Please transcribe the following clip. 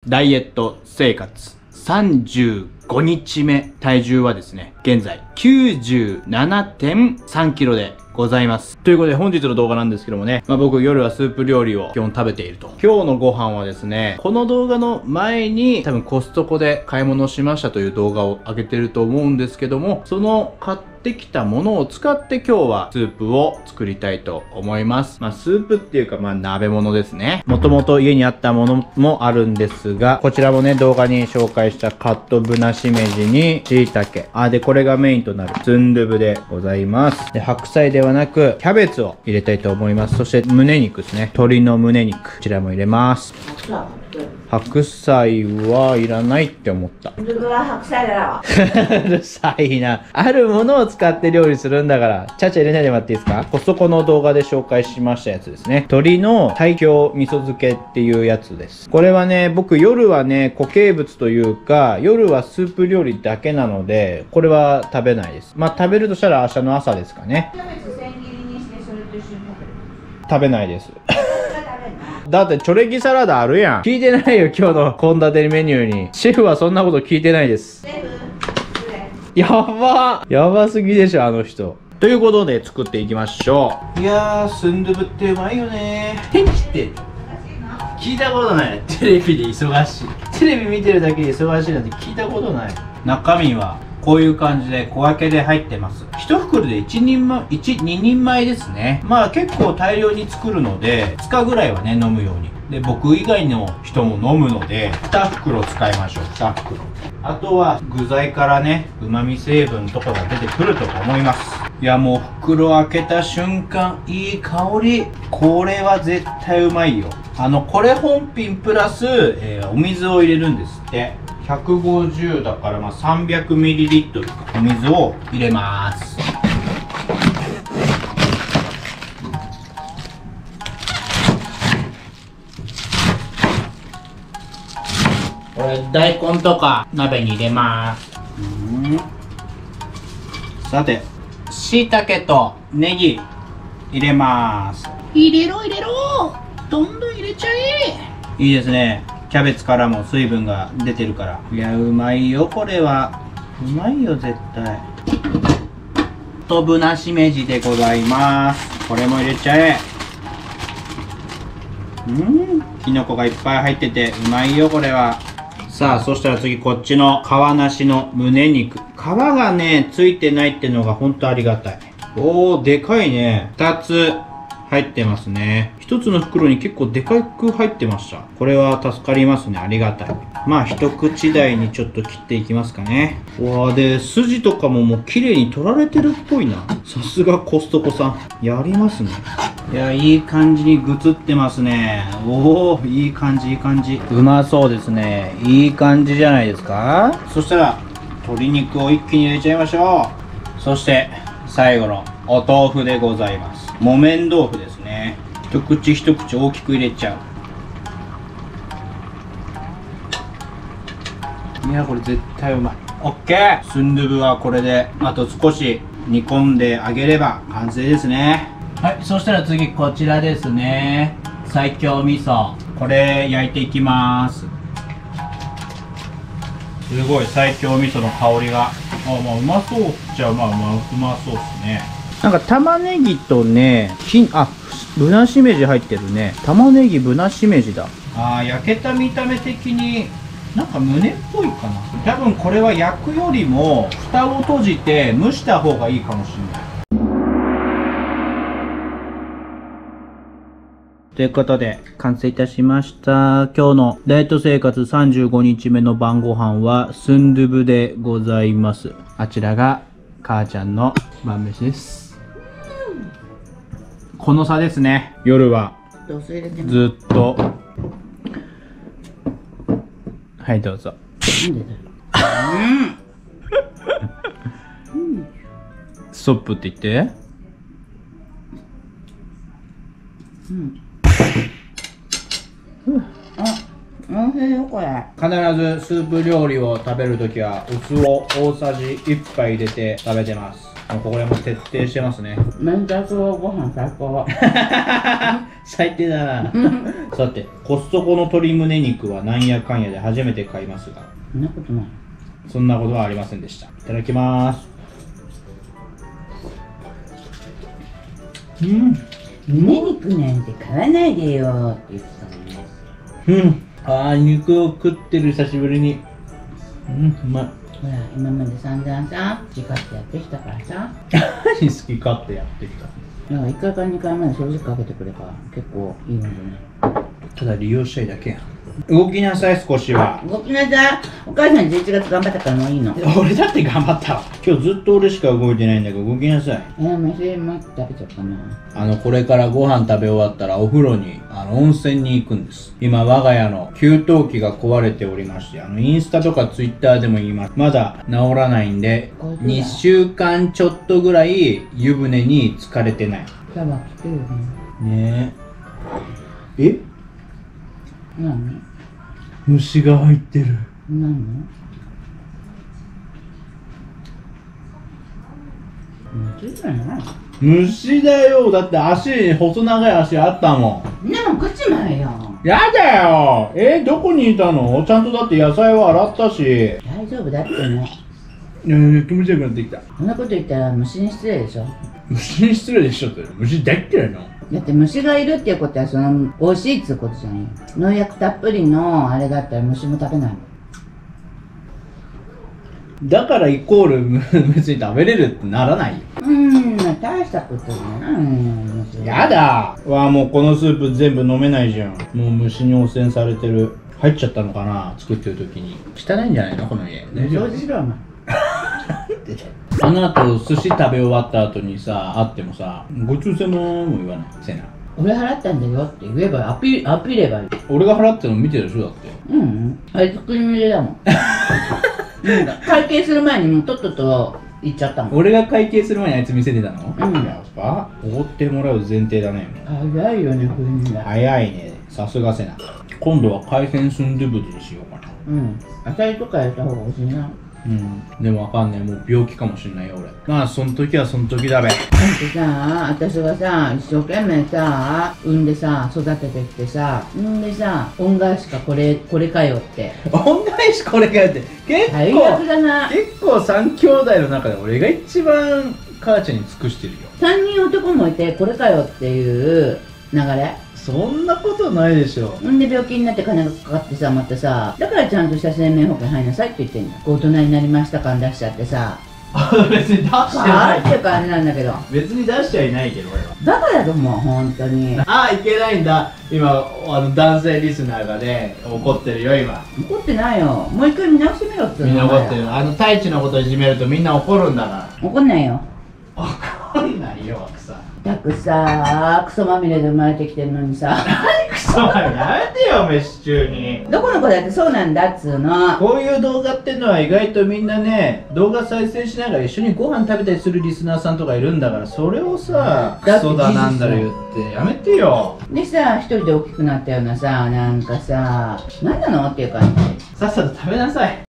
ダイエット生活35日目。体重はですね、現在 97.3 キロでございます。ということで本日の動画なんですけどもね、僕夜はスープ料理を基本食べていると。今日のご飯はですね、この動画の前に多分コストコで買い物しましたという動画を上げてると思うんですけども、その買ってきたものを使って今日はスープを作りたいと思います。スープっていうか鍋物ですね。もともと家にあったものもあるんですが、こちらもね、動画に紹介したカットブナシメジに椎茸。で、これがメインとなるスンドゥブでございます。で、白菜ではなくキャベツを入れたいと思います。そして胸肉ですね。鶏の胸肉。こちらも入れます。白菜はいらないって思った。うるさいな。あるものを使って料理するんだから、ちゃちゃ入れないでもらっていいですか？コストコの動画で紹介しましたやつですね。鶏の西京味噌漬けっていうやつです。これはね、僕夜はね、固形物というか、夜はスープ料理だけなので、これは食べないです。食べるとしたら明日の朝ですかね。キャベツ千切りにしてそれと一緒に食べる？食べないです。だってチョレギサラダあるやん。聞いてないよ、今日の献立メニューに。シェフはそんなこと聞いてないです。やばすぎでしょ、あの人。ということで作っていきましょう。いやー、スンドゥブってうまいよね。天気って聞いたことない。テレビで忙しい。テレビ見てるだけで忙しいなんて聞いたことない。中身はこういう感じで小分けで入ってます。1袋で2人前ですね。結構大量に作るので、2日ぐらいはね、飲むように。で、僕以外の人も飲むので、2袋使いましょう、2袋。あとは具材からね、旨味成分とかが出てくると思います。いや、もう袋開けた瞬間、いい香り。これは絶対うまいよ。これ本品プラス、お水を入れるんですって。150だから300ml お水を入れます。これ大根とか鍋に入れます。さて、椎茸とネギ入れます。入れろどんどん入れちゃえ。いいですね。キャベツからも水分が出てるから。いや、うまいよ、これは。うまいよ、絶対。とぶなしめじでございます。これも入れちゃえ。きのこがいっぱい入ってて、うまいよ、これは。さあ、そしたら次、こっちの皮なしの胸肉。皮がね、ついてないってのがほんとありがたい。でかいね。2つ。入ってますね。一つの袋に結構でかく入ってました。これは助かりますね。ありがたい。一口大にちょっと切っていきますかね。で、筋とかももう綺麗に取られてるっぽいな。さすがコストコさん。やりますね。いや、いい感じにぐつってますね。いい感じ。うまそうですね。いい感じじゃないですか。そしたら、鶏肉を一気に入れちゃいましょう。そして、最後のお豆腐でございます。木綿豆腐ですね。一口一口大きく入れちゃう。いや、これ絶対うまい。オッケー。スンドゥブはこれであと少し煮込んであげれば完成ですね。はい、そしたら次こちらですね。西京味噌。これ焼いていきます。すごい西京味噌の香りが。うまそうっちゃうまそうっすね。玉ねぎとね、ぶなしめじ入ってるね。玉ねぎぶなしめじだ。焼けた見た目的に胸っぽいかな。多分これは焼くよりも蓋を閉じて蒸した方がいいかもしれない。ということで完成いたしました。今日のダイエット生活35日目の晩ご飯はスンドゥブでございます。あちらが母ちゃんの晩飯です。この差ですね。夜はずっと。はい、どうぞ。ストップって言って。美味しいよこれ。必ずスープ料理を食べるときはお酢を大さじ1杯入れて食べてます。 これも徹底してますね。 明太子ご飯最高。 最低だな。さて、コストコの鶏胸肉はなんやかんやで初めて買いますが、 そんなことない。 そんなことはありませんでした。いただきます。 胸肉なんて買わないでよって言ってたのね。 肉を食ってる久しぶりに。うまい。 ほら、今まで散々さ、好き勝手やってきたからさ。 何好き勝手やってきた。 だから1回か2回まで掃除機かけてくれば結構いいんじゃない？ ただ利用したいだけやん。動きなさい、少しは。 動きなさい。お母さん11月頑張ったからもういいの。 俺だって頑張ったわ。今日ずっと俺しか動いてないんだから動きなさい。 飯もう食べちゃったな。 これからご飯食べ終わったらお風呂に、温泉に行くんです。今、我が家の給湯器が壊れておりまして、インスタとかツイッターでも言います。まだ治らないんで、2週間ちょっとぐらい湯船に浸かれてない。 シャワー来てるよね。 ねえ。え？ 何？ 虫が入ってる。 何？虫じゃない？ 虫だよ。だって細長い足あったもん。 でも口前よ。 やだよ。どこにいたの？ちゃんとだって野菜は洗ったし。 大丈夫だってね。 気持ちよくなってきた。 そんなこと言ったら虫に失礼でしょ。 虫に失礼でしょって。虫大っ嫌いな。 だって虫がいるっていうことは美味しいっつうことじゃんよ。農薬たっぷりのあれだったら虫も食べないもん。 だからイコール別に食べれるってならないよ。 大したことじゃないよ。 やだもうこのスープ全部飲めないじゃん。もう虫に汚染されてる。入っちゃったのかな、作ってる時に。汚いんじゃないのこの家。大丈夫？ 掃除しろお前。 あの後寿司食べ終わった後にさ、会ってもさ、ごちそうさまも言わない。せな。 俺払ったんだよって言えばアピればいい。 俺が払ってるの見てるでしょだって。 あれ作り入れだもん。会計する前にもうとっとと行っちゃったもん。 俺が会計する前にあいつ見せてたの？ やっぱおごってもらう前提だね。 早いよね、冬にだ。 早いね。さすがせな。今度は海鮮スンドゥブにしようかな。 アサリとかやった方が欲しいな。 でもわかんない。もう病気かもしんないよ俺。まあその時はその時だべ。 だってさ、私がさ、一生懸命さ、産んでさ、育ててきてさ、んでさ、恩返しかこれかよって。 恩返しこれかよって。 最悪だな。 結構3兄弟の中で俺が一番母ちゃんに尽くしてるよ。 3人男もいて、これかよっていう流れ。 そんなことないでしょ。 んで病気になって金がかかってさ、またさ、だからちゃんとした生命保険入りなさいって言ってんだ。大人になりました感出しちゃってさ。 別に出してない。 っていう感じなんだけど。 別に出しちゃいないけど俺は。 バカだと思う、本当に。 いけないんだ。今男性リスナーがね怒ってるよ今。 怒ってないよ。もう一回見直してみろって。 みんな怒ってる。太一のこといじめるとみんな怒るんだから。 怒んないよ。 怒んないよ草。 たくさ、クソまみれで生まれてきてるのにさ。 何クソまみれやめてよ飯中に。 どこの子だってそうなんだっつうの。 こういう動画ってのは意外とみんなね動画再生しながら一緒にご飯食べたりするリスナーさんとかいるんだから、それをさクソだなんだろ言ってやめてよ。 でさ、一人で大きくなったようなさ、なんかさ、何なのっていう感じ。 さっさと食べなさい。